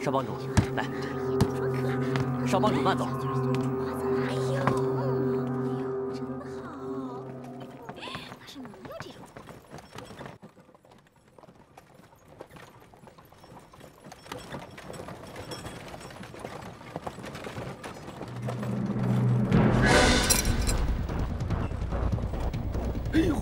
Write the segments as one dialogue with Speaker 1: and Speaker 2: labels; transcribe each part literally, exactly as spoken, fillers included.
Speaker 1: 少帮主，来，少帮主慢走。
Speaker 2: 哎呦，真好，哪是能有这种？
Speaker 3: 哎呦！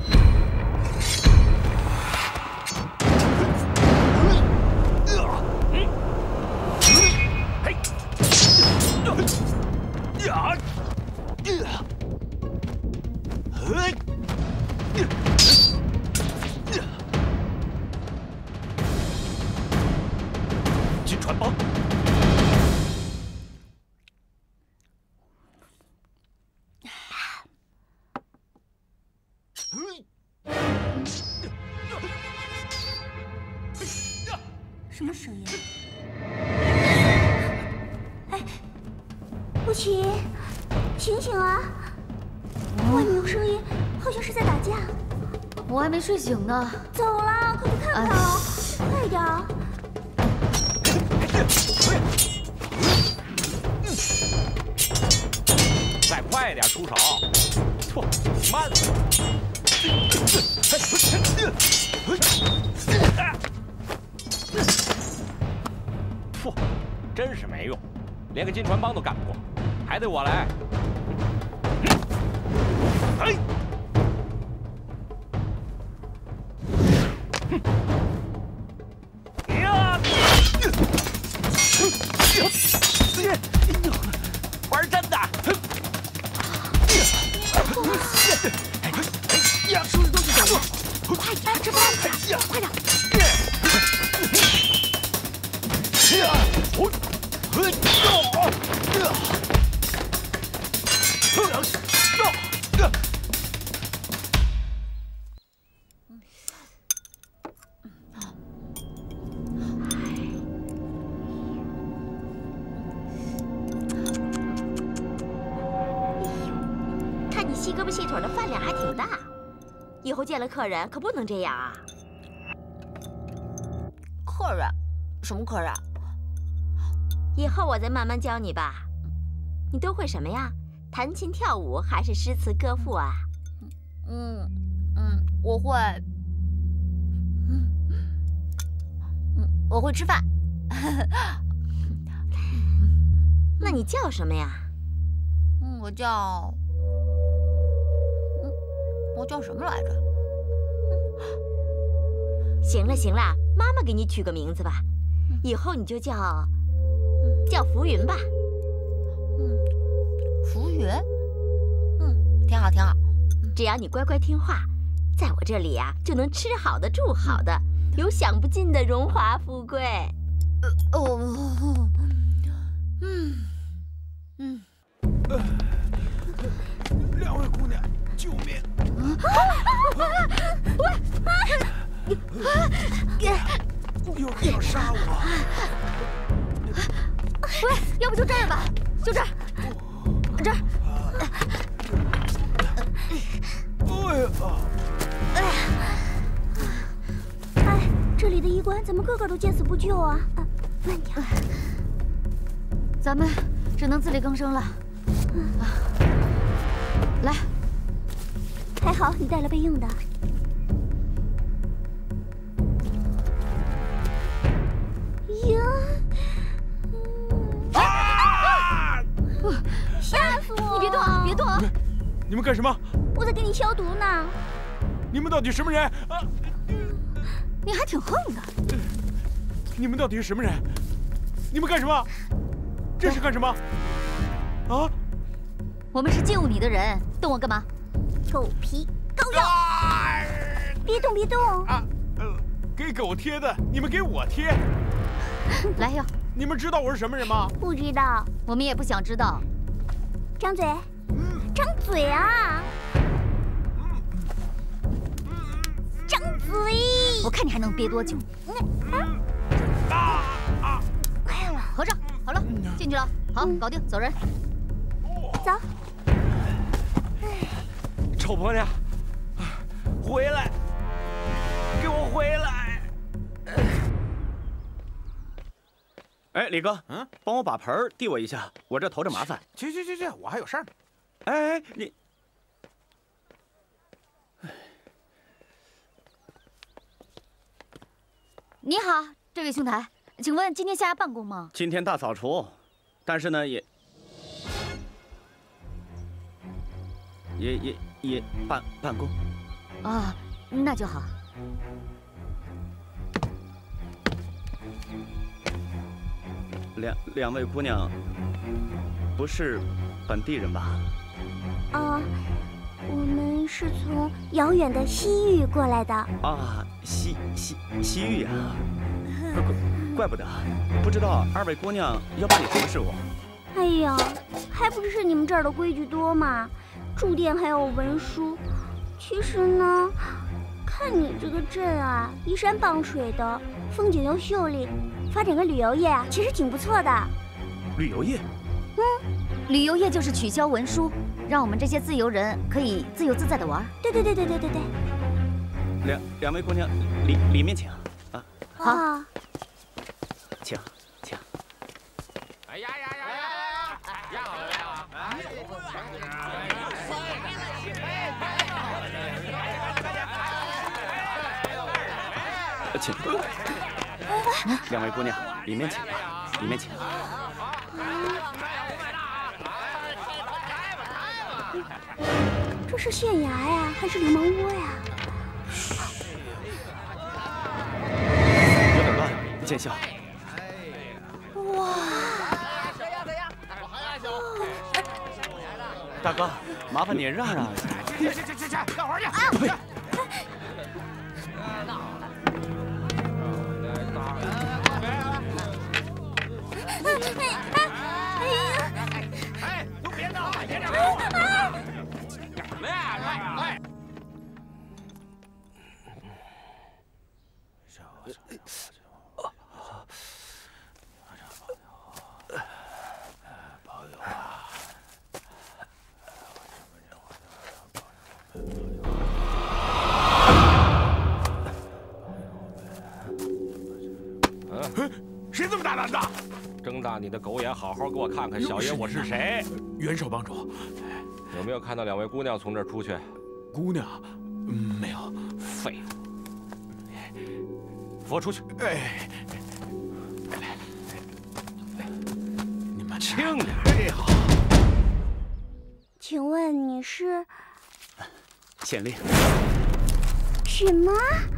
Speaker 1: 金传帮。
Speaker 2: 什么声音？哎，陆琪，醒醒啊！外面有声音，好像是在打架。
Speaker 4: 我还没睡醒呢。
Speaker 2: 走了，快去看看哦！快点儿！
Speaker 1: 再快点出手！错，慢了。 噗，真是没用，连个金传帮都干不过，还得我来。哎，呀！玩真的！呀，收拾东西走了，快点，吃饭去，快点！
Speaker 2: 看你细胳膊细腿的，饭量还挺大。以后见了客人可不能这样啊！
Speaker 4: 客人？什么客人？
Speaker 2: 以后我再慢慢教你吧。你都会什么呀？弹琴、跳舞还是诗词歌赋啊？
Speaker 4: 嗯嗯，我会。嗯嗯，我会吃饭。
Speaker 2: 那你叫什么呀？
Speaker 4: 嗯，我叫……嗯，我叫什么来着？
Speaker 2: 行了行了，妈妈给你取个名字吧，以后你就叫…… 叫浮云吧。
Speaker 4: 嗯，浮云。嗯，挺好，挺好。
Speaker 2: 只要你乖乖听话，在我这里呀、啊，就能吃好的、住好的，有享不尽的荣华富贵。
Speaker 4: 呃哦，嗯嗯。
Speaker 3: 呃，两位姑娘，救命！有人要杀我！
Speaker 4: 喂，要不就这儿吧，就这儿，这儿。
Speaker 3: 哎呀！
Speaker 2: 哎，这里的医官怎么个个都见死不救啊？啊，慢点。
Speaker 4: 咱们只能自力更生了。啊，来，
Speaker 2: 还好你带了备用的。呀！ 吓死我！
Speaker 4: 你别动，别动！
Speaker 3: 你们干什么？
Speaker 2: 我在给你消毒呢。
Speaker 3: 你们到底什么人？啊！
Speaker 4: 你还挺横的。
Speaker 3: 你们到底是什么人？你们干什么？这是干什么？啊！
Speaker 4: 我们是救你的人，动我干嘛？
Speaker 2: 臭皮膏药！啊、别动，别动！
Speaker 3: 啊，呃，给狗贴的，你们给我贴。
Speaker 4: 来药。
Speaker 3: 你们知道我是什么人吗？
Speaker 2: 不知道。
Speaker 4: 我们也不想知道。
Speaker 2: 张嘴，张嘴啊！张嘴！
Speaker 4: 我看你还能憋多久？
Speaker 3: 啊啊！
Speaker 4: 合上，好了，进去了，好，搞定，走人。
Speaker 2: 走。
Speaker 1: 臭婆娘，回来，给我回来！
Speaker 5: 哎，李哥，嗯，帮我把盆儿递我一下，我这头着麻烦。
Speaker 3: 去去去去，我还有事儿呢。
Speaker 5: 哎哎，你，
Speaker 4: 你好，这位兄台，请问今天下衙办公吗？
Speaker 5: 今天大扫除，但是呢也也也也办办公。
Speaker 4: 啊，那就好。
Speaker 5: 两两位姑娘，不是本地人吧？
Speaker 6: 啊，我们是从遥远的西域过来的。
Speaker 5: 啊，西西西域呀、啊，怪怪不得，不知道二位姑娘要办理什么事务。
Speaker 6: 哎呀，还不是你们这儿的规矩多嘛，住店还有文书。其实呢，看你这个镇啊，依山傍水的，风景又秀丽，发展个旅游业啊，其实挺不错的。
Speaker 5: 旅游业？
Speaker 4: 嗯，旅游业就是取消文书，让我们这些自由人可以自由自在的玩。
Speaker 6: 对对对对对对对。
Speaker 5: 两两位姑娘，里里面请啊。
Speaker 4: 好，
Speaker 6: 啊、
Speaker 5: 请请。
Speaker 1: 哎呀呀呀呀！呀呀！
Speaker 5: 请。两位姑娘，里面请吧，里面请。
Speaker 6: 这是县衙呀，还是流氓窝呀？
Speaker 5: 有点乱，见笑。
Speaker 6: 哇！
Speaker 5: 大哥，麻烦你让让。
Speaker 3: 去去去去去，干活去！
Speaker 5: 呸！
Speaker 3: 哎，都别闹了，别闹了！来来。朋友啊。嗯，谁这么大胆的？
Speaker 1: 睁大你的狗眼，好好给我看看小爷我是谁。
Speaker 3: 元首帮主，
Speaker 1: 有没有看到两位姑娘从这儿出去？
Speaker 3: 姑娘，嗯，没有。
Speaker 1: 废物！扶我出去！
Speaker 3: 哎，你们
Speaker 1: 轻点。
Speaker 3: 哎，好。
Speaker 6: 请问你是？
Speaker 5: 县令。
Speaker 6: 什么？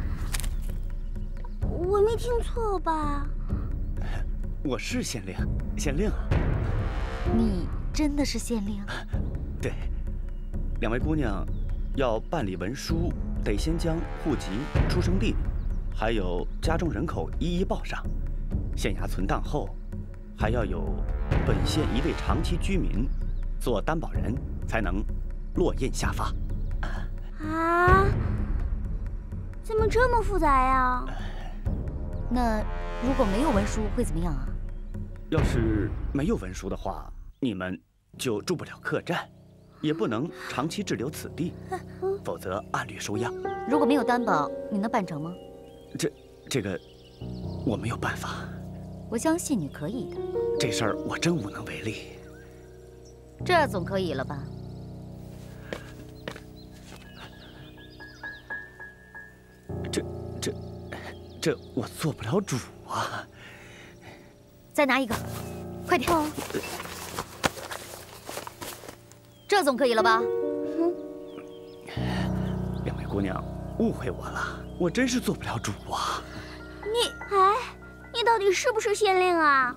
Speaker 6: 我没听错吧？
Speaker 5: 我是县令，县令啊。
Speaker 4: 你真的是县令？
Speaker 5: 对，两位姑娘要办理文书，得先将户籍、出生地，还有家中人口一一报上。县衙存档后，还要有本县一位长期居民做担保人，才能落印下发。
Speaker 6: 啊？怎么这么复杂呀？
Speaker 4: 那如果没有文书会怎么样啊？
Speaker 5: 要是没有文书的话，你们就住不了客栈，也不能长期滞留此地，否则按律收押。
Speaker 4: 如果没有担保，你能办成吗？
Speaker 5: 这这个我没有办法。
Speaker 4: 我相信你可以的。
Speaker 5: 这事儿我真无能为力。
Speaker 4: 这总可以了吧？
Speaker 5: 这这这我做不了主啊！
Speaker 4: 再拿一个，快点！哦、这总可以了吧？
Speaker 6: 嗯。
Speaker 5: 两位姑娘误会我了，我真是做不了主啊！
Speaker 6: 你哎，你到底是不是县令啊？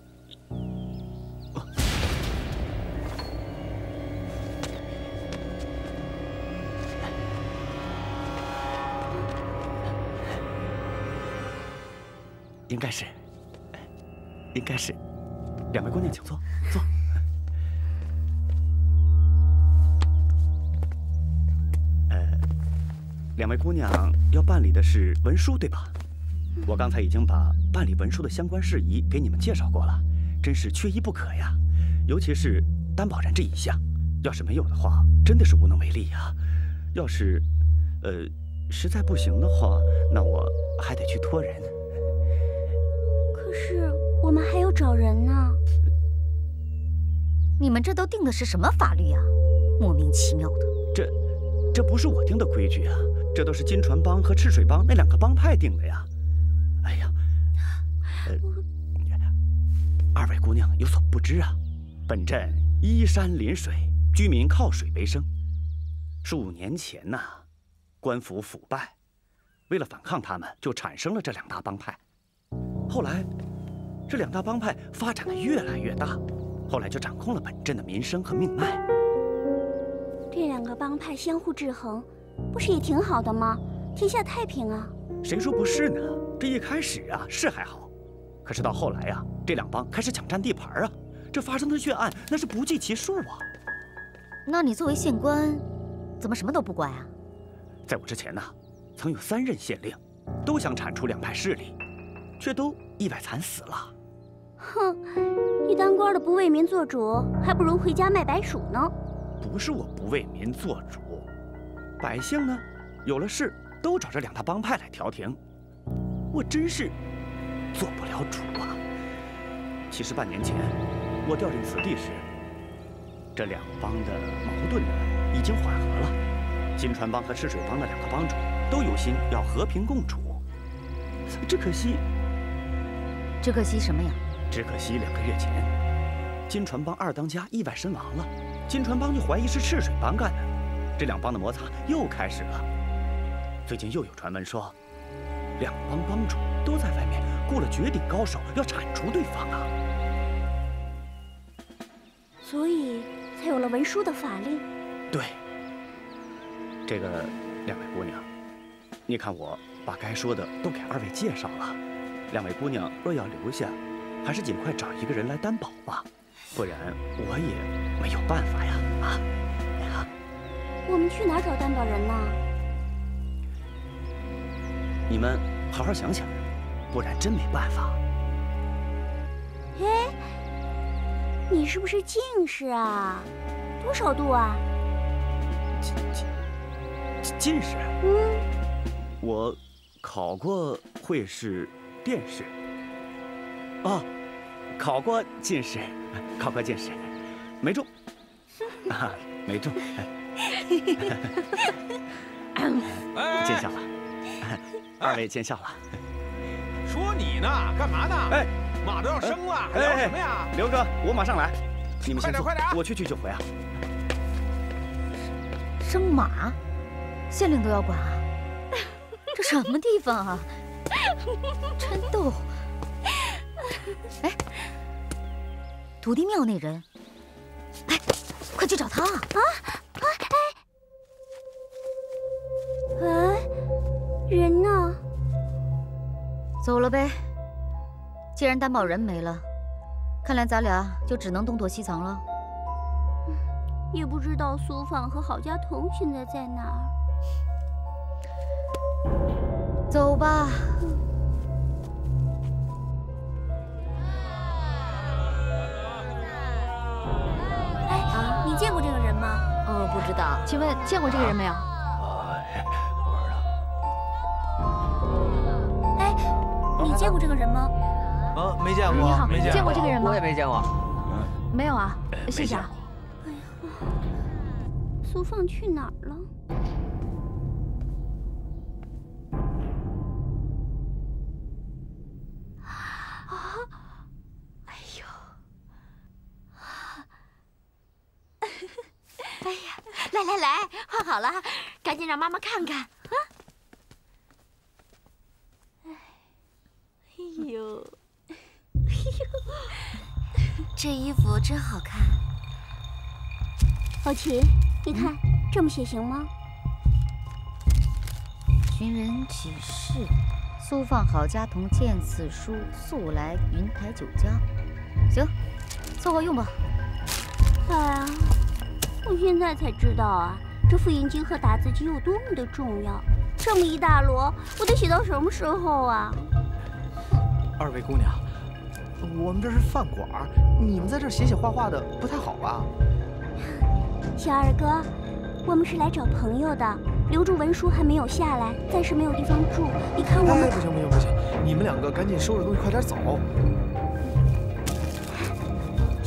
Speaker 5: 应该是，应该是。两位姑娘，请坐，坐。呃，两位姑娘要办理的是文书，对吧？我刚才已经把办理文书的相关事宜给你们介绍过了，真是缺一不可呀。尤其是担保人这一项，要是没有的话，真的是无能为力呀。要是，呃，实在不行的话，那我还得去托人。
Speaker 6: 可是我们还要找人呢。
Speaker 4: 你们这都定的是什么法律啊？莫名其妙的。
Speaker 5: 这，这不是我定的规矩啊，这都是金船帮和赤水帮那两个帮派定的呀。哎呀，呃，二位姑娘有所不知啊，本镇依山临水，居民靠水为生。数年前呐、啊，官府腐败，为了反抗他们，就产生了这两大帮派。后来，这两大帮派发展的越来越大，后来就掌控了本镇的民生和命脉。
Speaker 6: 这两个帮派相互制衡，不是也挺好的吗？天下太平啊！
Speaker 5: 谁说不是呢？这一开始啊是还好，可是到后来啊，这两帮开始抢占地盘啊，这发生的血案那是不计其数啊。
Speaker 4: 那你作为县官，怎么什么都不管啊？
Speaker 5: 在我之前呢，曾有三任县令，都想铲除两派势力，却都意外惨死了。
Speaker 6: 哼，你当官的不为民做主，还不如回家卖白薯呢。
Speaker 5: 不是我不为民做主，百姓呢，有了事都找这两大帮派来调停，我真是做不了主啊。其实半年前我调任此地时，这两帮的矛盾呢已经缓和了，金船帮和赤水帮的两个帮主都有心要和平共处，只可惜，
Speaker 4: 只可惜什么呀？
Speaker 5: 只可惜两个月前，金船帮二当家意外身亡了。金船帮就怀疑是赤水帮干的，这两帮的摩擦又开始了。最近又有传闻说，两帮帮主都在外面雇了绝顶高手，要铲除对方啊。
Speaker 6: 所以才有了文书的法令。
Speaker 5: 对，这个两位姑娘，你看我把该说的都给二位介绍了，两位姑娘若要留下，还是尽快找一个人来担保吧。不然我也没有办法呀！啊呀，
Speaker 6: 我们去哪儿找担保人呢？
Speaker 5: 你们好好想想，不然真没办法。
Speaker 6: 哎，你是不是近视啊？多少度啊？
Speaker 5: 近近近视？
Speaker 6: 嗯，
Speaker 5: 我考过会试、殿试。啊，考过进士。考过进士，没中，啊，没中，见笑了，二位见笑了。
Speaker 1: 说你呢，干嘛呢？哎，马都要生了，还聊什么呀？
Speaker 5: 刘哥，我马上来，你们
Speaker 1: 快点快点，
Speaker 5: 我去去就回啊。
Speaker 4: 生马，县令都要管啊？这什么地方啊？真逗！哎。土地庙那人，哎，快去找他啊！
Speaker 6: 啊啊哎！哎，人呢？
Speaker 4: 走了呗。既然担保人没了，看来咱俩就只能东躲西藏了。
Speaker 6: 也不知道苏放和郝家彤现在在哪
Speaker 4: 儿。走吧。嗯
Speaker 6: 你见过这个人吗？
Speaker 2: 哦，不知道。
Speaker 4: 请问见过这个人没有？
Speaker 6: 哎，你见过这个人吗？
Speaker 3: 啊，没见过。
Speaker 4: 你好，
Speaker 3: 没见过。
Speaker 4: 见过这个人吗？
Speaker 7: 我也没见过。
Speaker 4: 没有啊，谢谢啊。
Speaker 6: 哎呀，苏放去哪儿了？
Speaker 2: 来来来，换好了，赶紧让妈妈看看啊！哎呦，哎呦，这衣服真好看。
Speaker 6: 老秦，你看、嗯、这么写行吗？
Speaker 4: 寻人启事，苏放郝家彤见此书，速来云台酒家。行，凑合用吧。
Speaker 6: 哎呀。我现在才知道啊，这复印机和打字机有多么的重要。这么一大摞，我得写到什么时候啊？
Speaker 3: 二位姑娘，我们这是饭馆，你们在这写写画画的不太好吧？
Speaker 6: 小二哥，我们是来找朋友的，留住文书还没有下来，暂时没有地方住。你看我们……
Speaker 3: 哎，不行不行不行，你们两个赶紧收拾东西，快点走。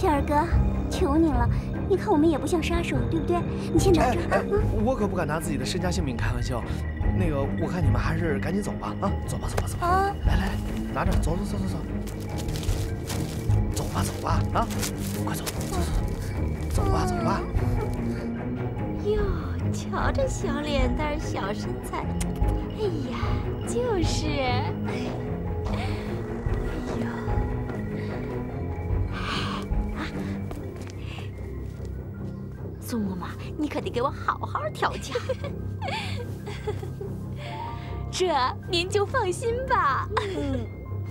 Speaker 6: 天儿哥，求你了，你看我们也不像杀手，对不对？你先拿着。
Speaker 7: 哎哎，我可不敢拿自己的身家性命开玩笑。那个，我看你们还是赶紧走吧，啊，走吧，走吧，走吧。啊，来来来，拿着，走走走走走。走吧走吧，啊，快走，走走，走吧走吧。
Speaker 2: 哟，瞧这小脸蛋、小身材，哎呀，就是。哎呦，啊，苏嬷嬷，你可得给我好好调教。这您就放心吧。嗯。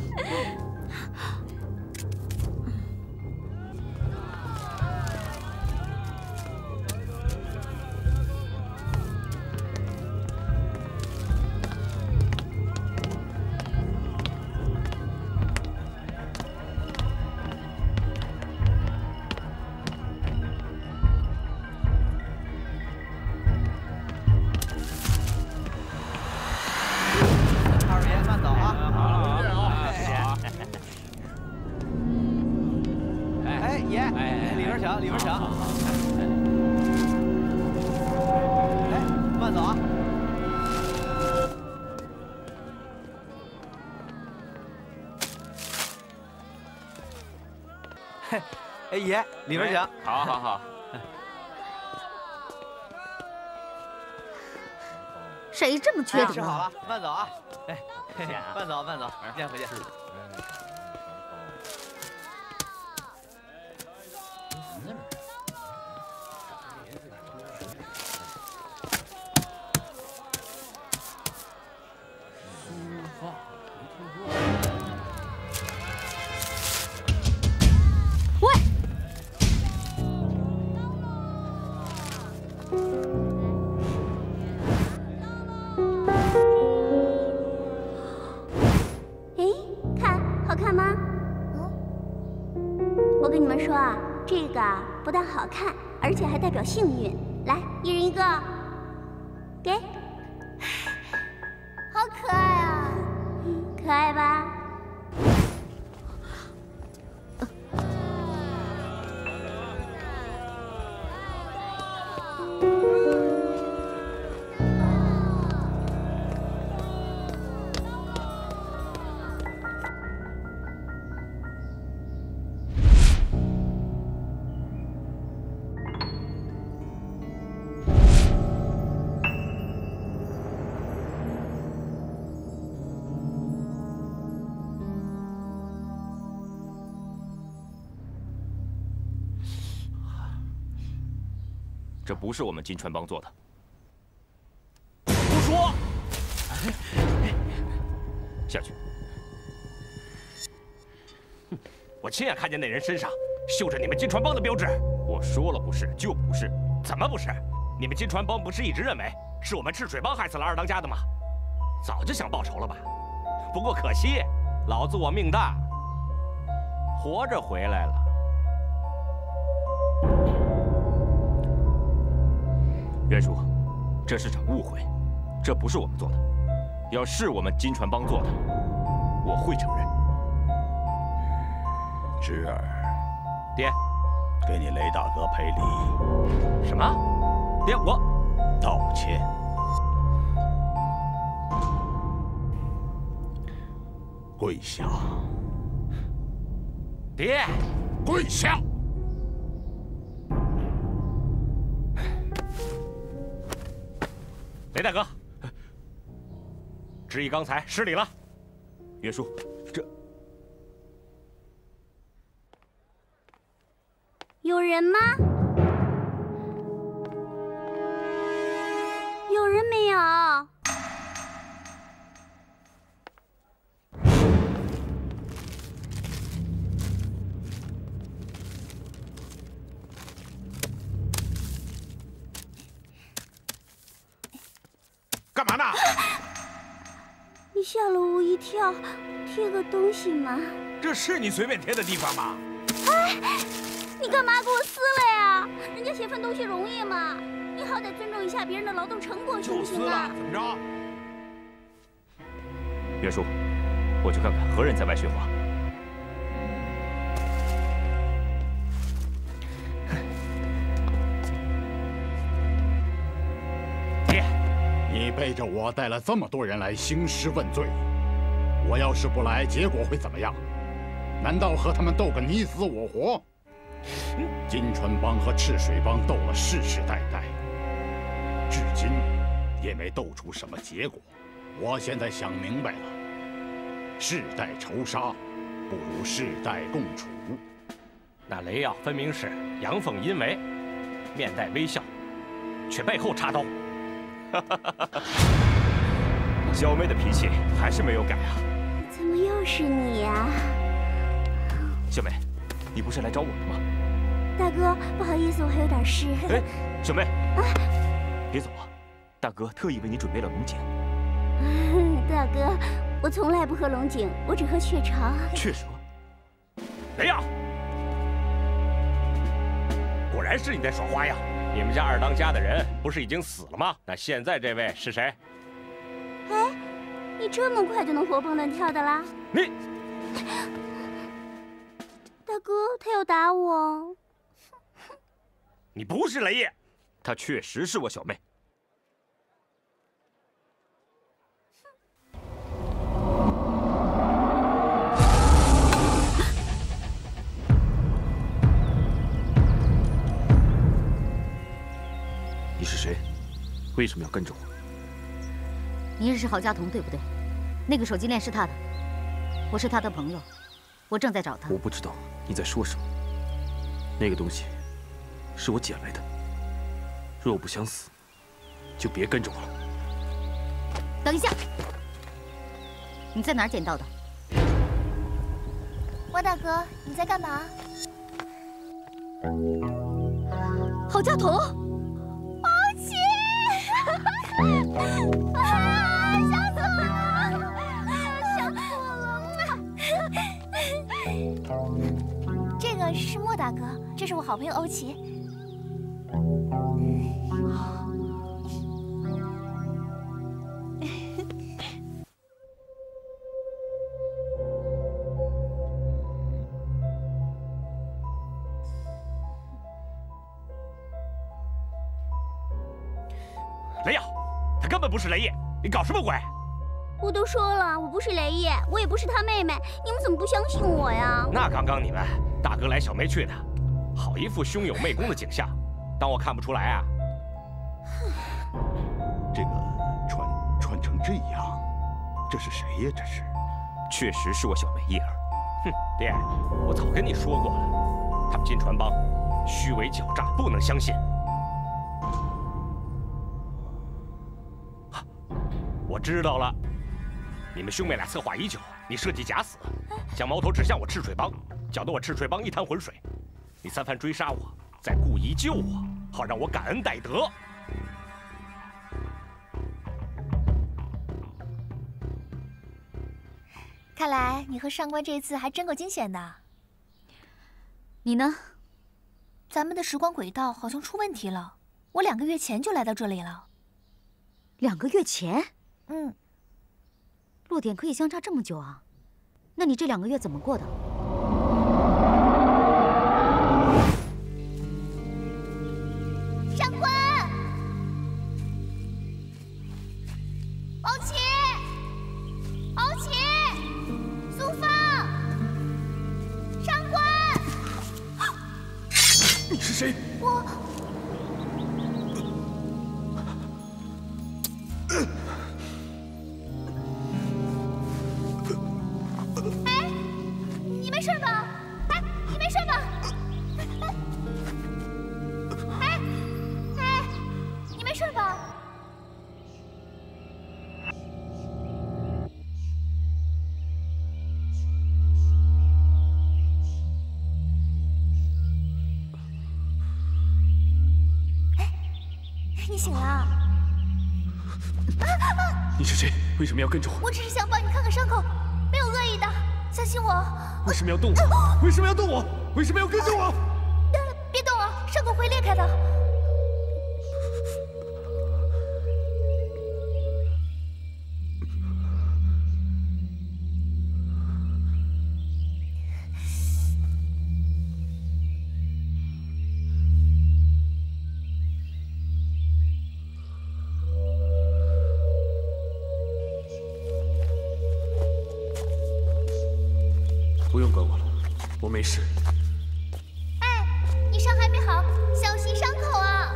Speaker 7: 哎，爷，里边请。
Speaker 1: 好，好，好。
Speaker 4: 谁这么缺德？
Speaker 7: 吃好了，慢走啊！哎，慢走，慢走，一见回见。
Speaker 6: 不但好看，而且还代表幸运。来，一人一个，给。好可爱啊，可爱吧？
Speaker 1: 这不是我们金川帮做的。胡说！下去。哼，我亲眼看见那人身上绣着你们金川帮的标志。我说了不是就不是，怎么不是？你们金川帮不是一直认为是我们赤水帮害死了二当家的吗？早就想报仇了吧？不过可惜，老子我命大，活着回来了。 袁叔，这是场误会，这不是我们做的。要是我们金川帮做的，我会承认。
Speaker 8: 侄儿，
Speaker 1: 爹，
Speaker 8: 给你雷大哥赔礼。
Speaker 1: 什么？爹，我
Speaker 8: 道歉。跪下。
Speaker 1: 爹，
Speaker 8: 跪下。
Speaker 1: 雷大哥，执意刚才失礼了。岳叔，这
Speaker 6: 有人吗？有人没有？
Speaker 3: 干嘛呢？
Speaker 6: 你吓了我一跳，贴个东西嘛。
Speaker 3: 这是你随便贴的地方吗？
Speaker 6: 哎，你干嘛给我撕了呀？人家写份东西容易吗？你好歹尊重一下别人的劳动成果，行不行啊？
Speaker 3: 怎么着？
Speaker 1: 岳叔，我去看看何人在外训话。
Speaker 8: 你背着我带了这么多人来兴师问罪，我要是不来，结果会怎么样？难道和他们斗个你死我活？金川帮和赤水帮斗了世世代代，至今也没斗出什么结果。我现在想明白了，世代仇杀，不如世代共处。
Speaker 1: 那雷耀分明是阳奉阴违，面带微笑，却背后插刀。小妹的脾气还是没有改啊！
Speaker 6: 怎么又是你呀？
Speaker 1: 小妹，你不是来找我的吗？
Speaker 6: 大哥，不好意思，我还有点事。
Speaker 1: 哎，小妹，啊，别走啊！大哥特意为你准备了龙井。
Speaker 6: 大哥，我从来不喝龙井，我只喝雀巢。
Speaker 1: 雀巢？雷耀，果然是你在耍花样！你们家二当家的人不是已经死了吗？那现在这位是谁？
Speaker 6: 哎，你这么快就能活蹦乱跳的啦？
Speaker 1: 你，
Speaker 6: 大哥，他要打我。
Speaker 1: 你不是雷夜，她确实是我小妹。
Speaker 3: 你是谁？为什么要跟着我？
Speaker 4: 你认识郝家彤对不对？那个手机链是他的，我是他的朋友，我正在找他。
Speaker 3: 我不知道你在说什么。那个东西是我捡来的，若不想死，就别跟着我了。
Speaker 4: 等一下，你在哪儿捡到的？
Speaker 9: 汪大哥，你在干嘛？
Speaker 4: 郝家彤。
Speaker 9: 啊！吓死我了！吓死我了！这个是莫大哥，这是我好朋友欧奇。
Speaker 1: 雷耀，他根本不是雷夜，你搞什么鬼？
Speaker 6: 我都说了，我不是雷夜，我也不是他妹妹，你们怎么不相信我呀？
Speaker 1: 那刚刚你们大哥来小妹去的，好一副兄友妹恭的景象，当我看不出来啊？
Speaker 8: 这个穿穿成这样，这是谁呀？这是？
Speaker 1: 确实是我小妹叶儿。哼，爹，我早跟你说过了，他们金传帮虚伪狡诈，不能相信。我知道了，你们兄妹俩策划已久，你设计假死，将矛头指向我赤水帮，搅得我赤水帮一滩浑水。你三番追杀我，再故意救我，好让我感恩戴德。
Speaker 9: 看来你和上官这次还真够惊险的。
Speaker 4: 你呢？
Speaker 9: 咱们的时光轨道好像出问题了。我两个月前就来到这里了。
Speaker 4: 两个月前？
Speaker 9: 嗯。
Speaker 4: 落点可以相差这么久啊？那你这两个月怎么过的？
Speaker 9: 上官，欧奇，欧奇，苏芳，上官。
Speaker 3: 你是谁？
Speaker 9: 我。哎，你没事吧？哎，你没事吧？哎，哎，你没事吧？哎，你醒了？
Speaker 3: 你是谁？为什么要跟着我？
Speaker 9: 我只是想帮你看看伤口，没有恶意的，相信我。
Speaker 3: 为什么要动我？为什么要动我？为什么要跟着我？
Speaker 9: 别动啊，伤口会裂开的。
Speaker 3: 没事。
Speaker 9: 哎，你伤还没好，小心伤口啊！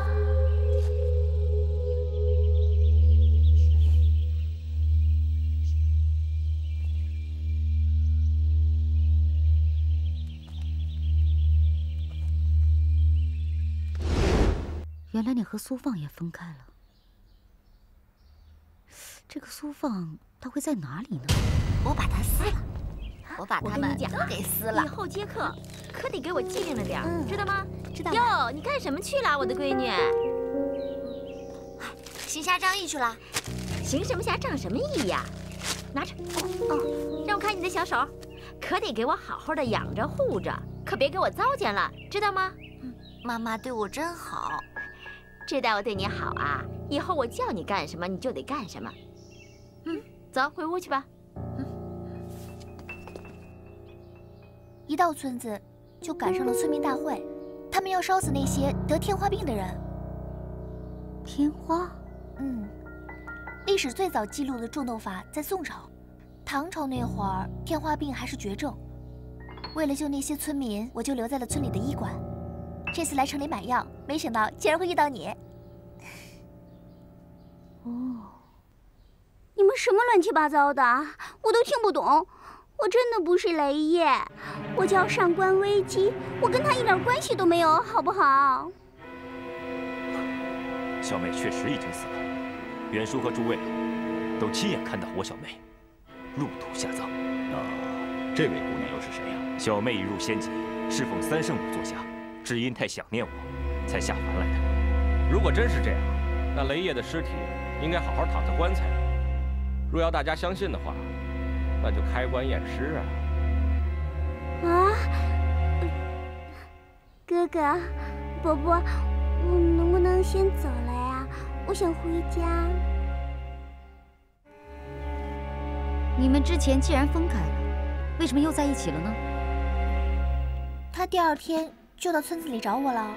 Speaker 4: 原来你和苏放也分开了。这个苏放他会在哪里呢？
Speaker 9: 我把他撕了，我把他们
Speaker 2: 都
Speaker 9: 给撕了。
Speaker 2: 以后接客可得给我机灵着点，
Speaker 9: 嗯、
Speaker 2: 知道吗？
Speaker 9: 知道了。
Speaker 2: 哟，你干什么去了，我的闺女？
Speaker 9: 行侠仗义去了。
Speaker 2: 行什么侠，仗什么义呀？拿着，哦哦，让我看你的小手，可得给我好好的养着护着，可别给我糟践了，知道吗？
Speaker 9: 嗯，妈妈对我真好。
Speaker 2: 知道我对你好啊，以后我叫你干什么你就得干什么。嗯，走，回屋去吧。
Speaker 9: 嗯。一到村子，就赶上了村民大会，他们要烧死那些得天花病的人。
Speaker 4: 天花？
Speaker 9: 嗯，历史最早记录的种豆法在宋朝，唐朝那会儿天花病还是绝症。为了救那些村民，我就留在了村里的医馆。这次来城里买药，没想到竟然会遇到你。
Speaker 4: 哦，
Speaker 6: 你们什么乱七八糟的，我都听不懂。我真的不是雷叶，我叫上官危机，我跟他一点关系都没有，好不好？
Speaker 1: 小妹确实已经死了，袁叔和诸位都亲眼看到我小妹入土下葬。
Speaker 10: 那这位姑娘又是谁呀？
Speaker 1: 小妹一入仙籍，侍奉三圣母座下。只因太想念我，才下凡来的。如果真是这样，那雷叶的尸体应该好好躺在棺材里。若要大家相信的话，那就开棺验尸啊！
Speaker 6: 啊，哥哥，伯伯，我能不能先走了呀？我想回家。
Speaker 4: 你们之前既然分开了，为什么又在一起了呢？
Speaker 9: 他第二天就到村子里找我了。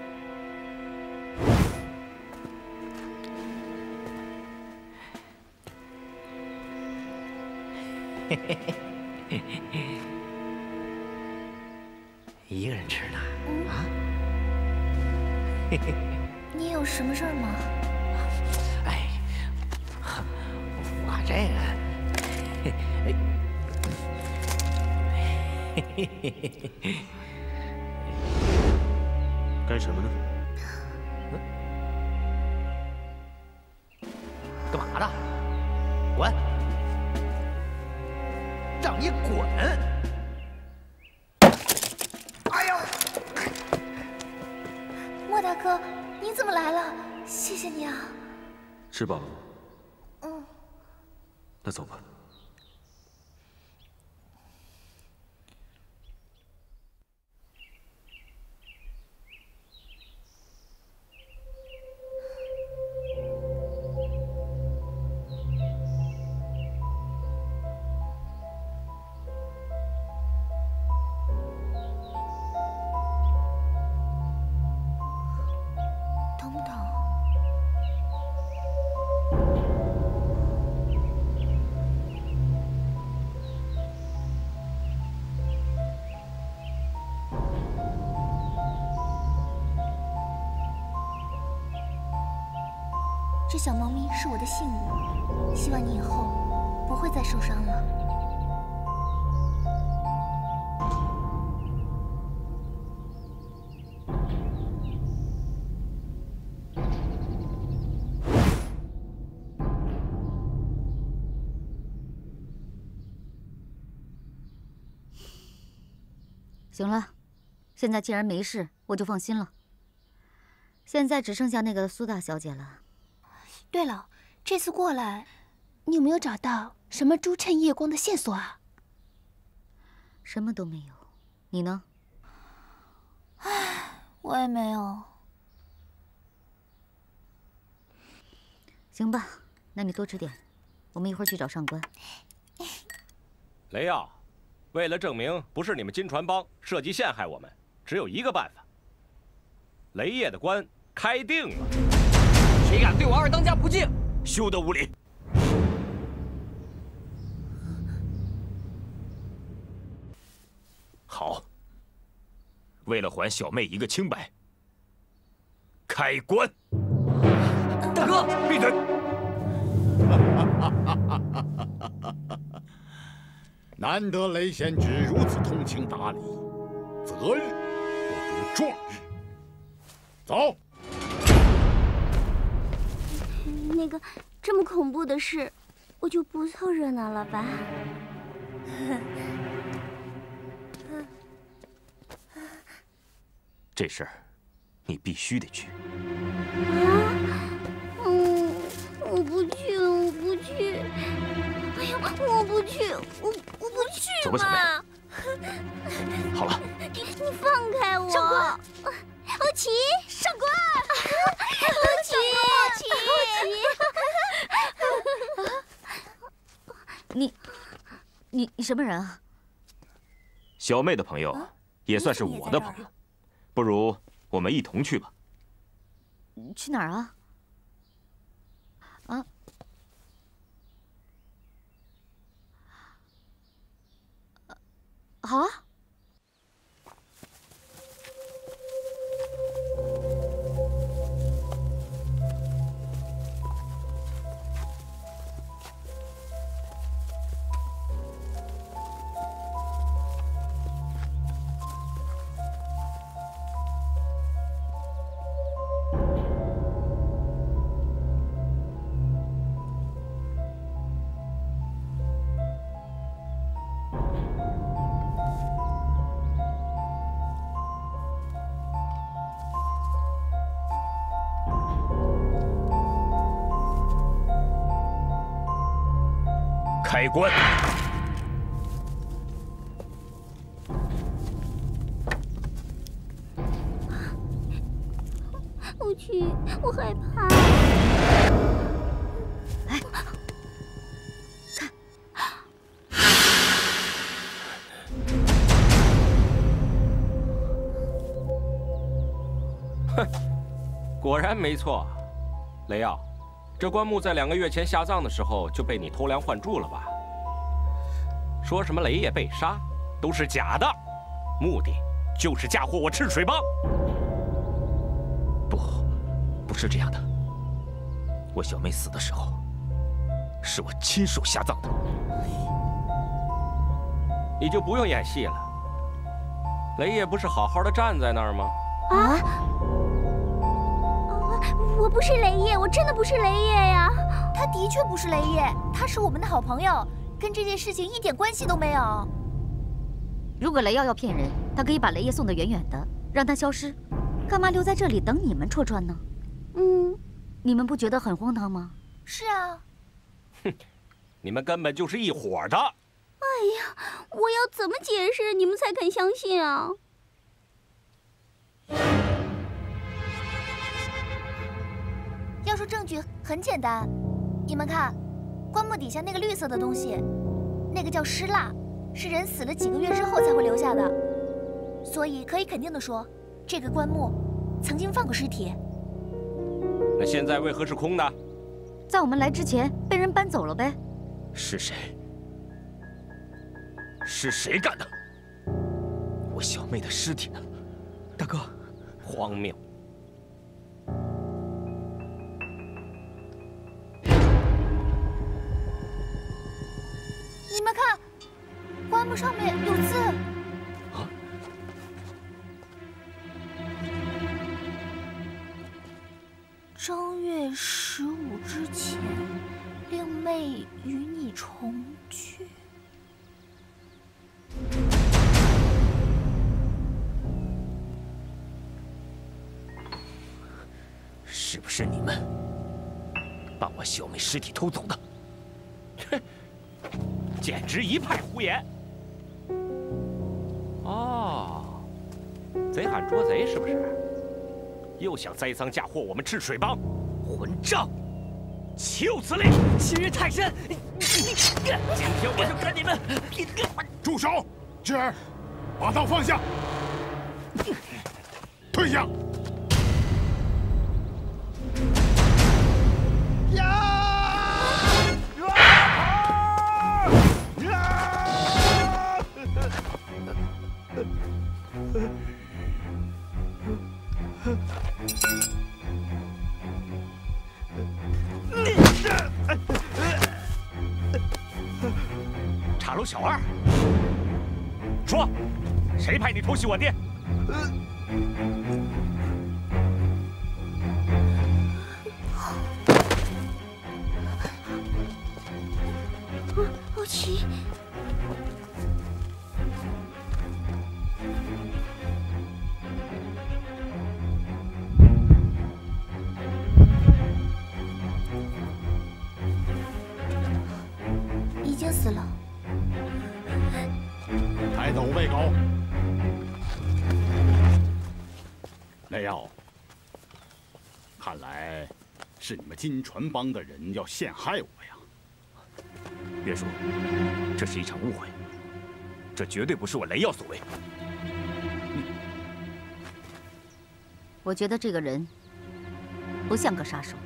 Speaker 5: 嘿嘿嘿嘿嘿，一个人吃呢？
Speaker 9: 嗯、
Speaker 5: 啊？嘿嘿嘿，
Speaker 9: 你有什么事儿吗？
Speaker 5: 哎，我这个，嘿嘿嘿嘿嘿嘿。
Speaker 3: 干什么呢？
Speaker 5: 干嘛呢？滚！让你滚！哎呦！
Speaker 9: 莫大哥，你怎么来了？谢谢你啊！
Speaker 3: 吃饱了？
Speaker 9: 嗯。
Speaker 3: 那走吧。
Speaker 9: 这小猫咪是我的信物，希望你以后不会再受伤了。
Speaker 4: 行了，现在既然没事，我就放心了。现在只剩下那个苏大小姐了。
Speaker 9: 对了，这次过来，你有没有找到什么朱趁夜光的线索啊？
Speaker 4: 什么都没有。你呢？
Speaker 9: 唉，我也没有。
Speaker 4: 行吧，那你多吃点，我们一会儿去找上官。
Speaker 1: 雷耀，为了证明不是你们金船帮设计陷害我们，只有一个办法。雷业的官开定了。谁敢对我二当家不敬，休得无礼！
Speaker 10: 好，
Speaker 3: 为了还小妹一个清白，开棺！
Speaker 7: 大哥，
Speaker 3: 闭嘴！
Speaker 8: 难得雷贤侄如此通情达理，择日不如撞日。走。
Speaker 6: 那个，这么恐怖的事，我就不凑热闹了吧。
Speaker 3: 这事儿，你必须得去。
Speaker 6: 啊，嗯，我不去了，我不去。哎呀，我不去，我我不去嘛。
Speaker 3: 走吧，小妹。好了，
Speaker 6: 你你放开我！
Speaker 2: 上官，
Speaker 6: 欧奇，
Speaker 2: 上官，
Speaker 6: 欧奇，
Speaker 4: 欧奇，你，你你什么人啊？
Speaker 3: 小妹的朋友，也算是我的朋友。不如我们一同去吧。
Speaker 4: 去哪儿啊？啊？好啊。
Speaker 3: 开棺！
Speaker 6: 欧奇，我害怕。
Speaker 4: 哎，看，
Speaker 1: 哼，果然没错，雷耀。这棺木在两个月前下葬的时候就被你偷梁换柱了吧？说什么雷爷被杀，都是假的，目的就是嫁祸我赤水帮。
Speaker 3: 不，不是这样的。我小妹死的时候，是我亲手下葬的。
Speaker 1: 你就不用演戏了。雷爷不是好好的站在那儿吗？
Speaker 6: 啊！我不是雷爷，我真的不是雷爷呀！
Speaker 9: 他的确不是雷爷，他是我们的好朋友，跟这件事情一点关系都没有。
Speaker 4: 如果雷耀要骗人，他可以把雷爷送得远远的，让他消失，干嘛留在这里等你们戳穿呢？
Speaker 6: 嗯，
Speaker 4: 你们不觉得很荒唐吗？
Speaker 9: 是啊。
Speaker 1: 哼，你们根本就是一伙的。
Speaker 6: 哎呀，我要怎么解释你们才肯相信啊？
Speaker 9: 要说证据很简单，你们看，棺木底下那个绿色的东西，那个叫尸蜡，是人死了几个月之后才会留下的，所以可以肯定的说，这个棺木曾经放过尸体。
Speaker 1: 那现在为何是空的？
Speaker 4: 在我们来之前被人搬走了呗。
Speaker 3: 是谁？是谁干的？我小妹的尸体呢？
Speaker 7: 大哥，
Speaker 1: 荒谬！
Speaker 9: 你们看，棺木上面有字。
Speaker 3: 啊！
Speaker 9: 正月十五之前，令妹与你重聚。
Speaker 3: 是不是你们把我小妹尸体偷走的？
Speaker 1: 哼！简直一派胡言！哦，贼喊捉贼是不是？又想栽赃嫁祸我们赤水帮，混账！岂有此理！
Speaker 7: 欺人太甚！
Speaker 1: 今天我就跟你们拼个！
Speaker 8: 住手！智儿，把刀放下，退下！
Speaker 1: 茶楼小二，说，谁派你偷袭我爹？
Speaker 6: 欧奇，
Speaker 9: 已经死了。
Speaker 8: 抬走魏狗。雷耀，看来是你们金船帮的人要陷害我呀。
Speaker 3: 岳叔，这是一场误会，这绝对不是我雷耀所为。
Speaker 4: 我觉得这个人不像个杀手，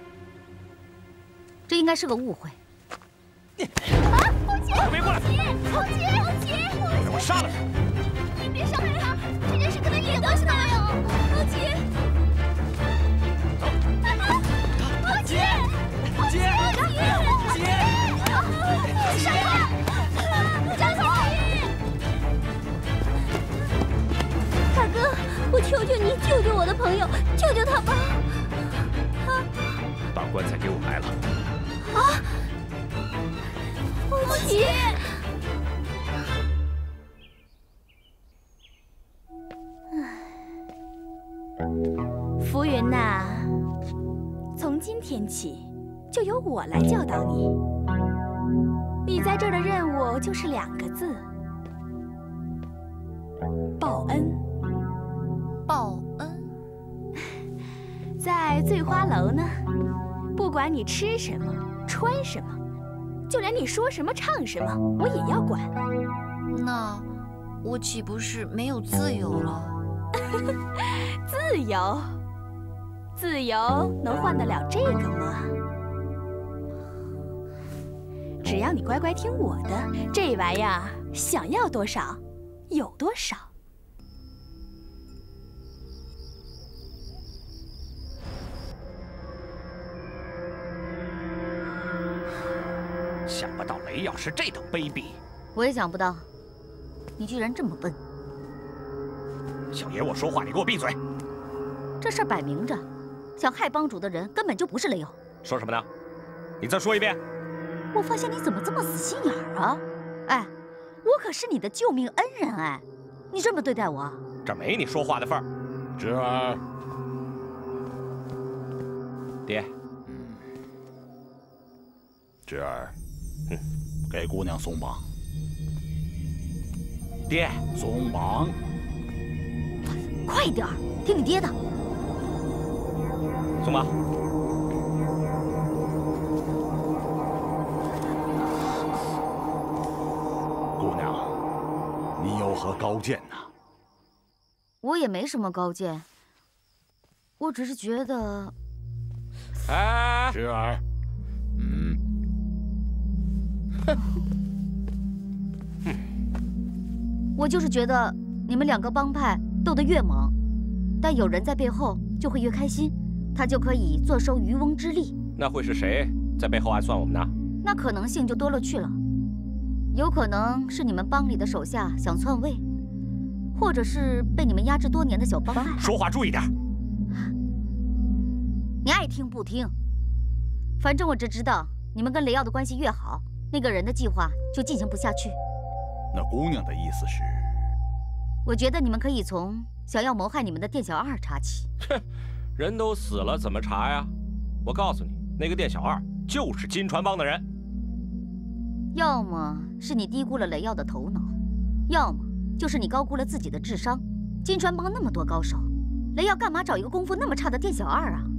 Speaker 4: 这应该是个误会。
Speaker 6: 啊，欧奇！
Speaker 1: 都别过来！
Speaker 6: 欧奇，欧奇，
Speaker 1: 给我杀了他！
Speaker 6: 你别伤害他，这件事跟他一点关系都没有。欧奇，
Speaker 1: 走！
Speaker 6: 欧奇，欧奇，欧奇，杀他！张总，大哥，我求求你救救我的朋友，救救他吧！
Speaker 3: 把棺材给我埋了。
Speaker 6: 啊！欧奇，
Speaker 11: 浮云呐，从今天起就由我来教导你。你在这儿的任务就是两个字：报恩。
Speaker 9: 报恩。
Speaker 11: 在醉花楼呢，不管你吃什么、穿什么，就连你说什么、唱什么，我也要管。
Speaker 9: 那我岂不是没有自由了？
Speaker 11: 自由，自由能换得了这个吗？只要你乖乖听我的，这玩意儿想要多少有多少。
Speaker 1: 想不到雷耀是这等卑鄙！
Speaker 4: 我也想不到，你居然这么笨。
Speaker 1: 小爷我说话，你给我闭嘴！
Speaker 4: 这事儿摆明着，想害帮主的人根本就不是雷耀。
Speaker 1: 说什么呢？你再说一遍。
Speaker 4: 我发现你怎么这么死心眼儿啊！哎，我可是你的救命恩人哎，你这么对待我，
Speaker 1: 这没你说话的份儿。
Speaker 8: 侄儿，
Speaker 1: 爹，
Speaker 8: 嗯，侄儿，嗯，给姑娘松绑。
Speaker 1: 爹，
Speaker 8: 松绑。
Speaker 4: 快点儿，听你爹的。
Speaker 1: 松绑。
Speaker 8: 姑娘，你有何高见呢？
Speaker 4: 我也没什么高见，我只是觉得……
Speaker 1: 哎，
Speaker 8: 侄儿，嗯，
Speaker 4: 哼，我就是觉得你们两个帮派斗得越猛，但有人在背后就会越开心，他就可以坐收渔翁之利。
Speaker 1: 那会是谁在背后暗算我们呢？
Speaker 4: 那可能性就多了去了，有可能是你们帮里的手下想篡位。或者是被你们压制多年的小帮派。
Speaker 1: 说话注意点。
Speaker 4: 你爱听不听，反正我只知道，你们跟雷耀的关系越好，那个人的计划就进行不下去。
Speaker 8: 那姑娘的意思是？
Speaker 4: 我觉得你们可以从想要谋害你们的店小二查起。
Speaker 1: 哼，人都死了，怎么查呀？我告诉你，那个店小二就是金船帮的人。
Speaker 4: 要么是你低估了雷耀的头脑，要么就是你高估了自己的智商。金川帮那么多高手，雷耀干嘛找一个功夫那么差的店小二啊？